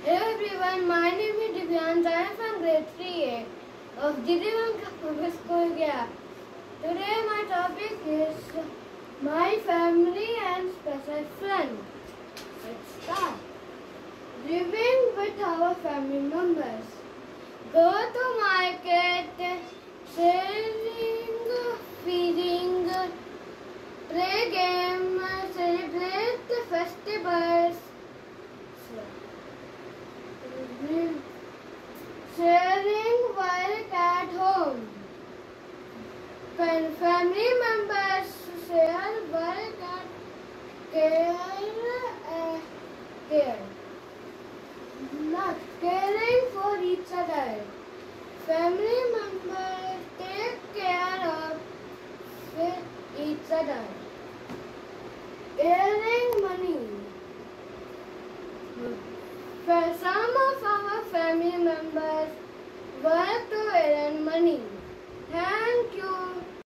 Hello everyone, my name is Divyansh. I am from grade 3A of Divyansh Public School here. Today my topic is my family and special friend. Let's start. Living with our family members. Go to market, selling, feeding, play game, celebrate the festivals. Sharing work at home. When family members share work at care. Not caring for each other. Family members take care of each other. Earning money. For some of our family members